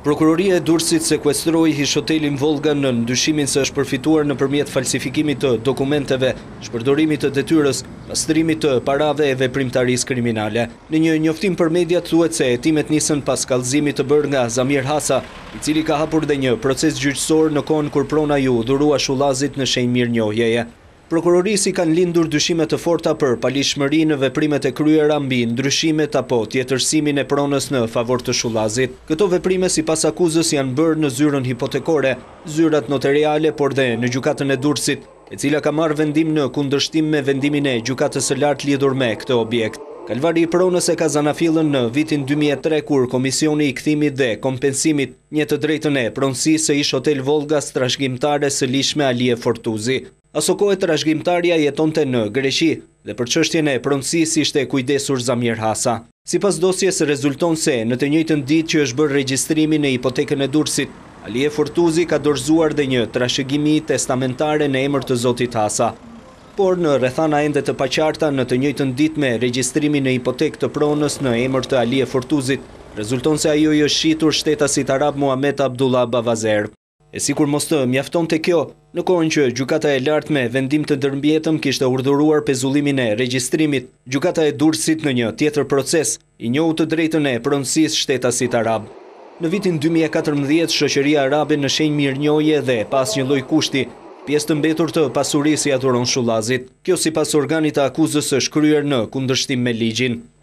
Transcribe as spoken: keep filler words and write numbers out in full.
Prokuroria e Durrësit sekuestroi hishotelin Volga në ndyshimin se është përfituar nëpërmjet falsifikimit të dokumenteve, shpërdorimit të detyrës, pastrimit të parave e veprimtarisë kriminale. Në një njoftim për mediat thuhet se hetimet nisën pas kallëzimit të bërë nga Zamir Hasa, i cili ka hapur dhe një proces gjyqësor në kohën kur prona ju dhurua Shullazit në shenjë mirënjohjeje. Prokurorisi kanë lindur dyshime të forta për palishmëri në veprimet e kryera mbi ndryshimet apo tjetërsimin e pronës në favor të Shullazit. Këto veprime sipas akuzës janë bërë në zyrën hipotekore, zyrat notariale, por dhe në gjykatën e Durrësit, e cila ka marrë vendim në kundërshtim me vendimin e gjykatës së lartë lidhur me këtë objekt. Kalvari i pronës e ka zanafillën në vitin dy mijë e tre kur Komisioni i Kthimit dhe Kompensimit një të drejtën e pronësisë së ish Hotel Volgas trashëgimtare së lishme Alie Fortuzi. Aso kohë trashëgimtarja jetonte në Greqi dhe për çështjen e pronësisë ishte kujdesur Zamir Hasa. Sipas dosjes rezulton se në të njëjtën ditë që është bërë regjistrimi në hipotekën e Durrësit, Alie Fortuzi ka dorëzuar dhe një trashëgimi testamentare në emër të zotit Hasa. Por në rrethana ende të paqarta në të njëjtën ditë me regjistrimin në hipotekë të pronës në emër të Alie Fortuzit, rezulton se ajo i është shitur shtetasit arab Muhamet Abdullah Bavazer. E sikur mos të mjaftonte kjo, në kohën që gjykata e lartë me vendim të ndërmjetëm kishte urdhëruar pezullimin e regjistrimit, gjykata e Durrësit në një tjetër proces i njohu të drejtën e pronësisë shtetasit arab. Në vitin dy mijë e katërmbëdhjetë, shoqëria arabe në shenjë mirënjohje dhe pas një lloj kushti, pjesë të mbetur të pasurisë i adhuron Shullazit. Kjo sipas organit të akuzës është kryer në kundërshtim me ligjin.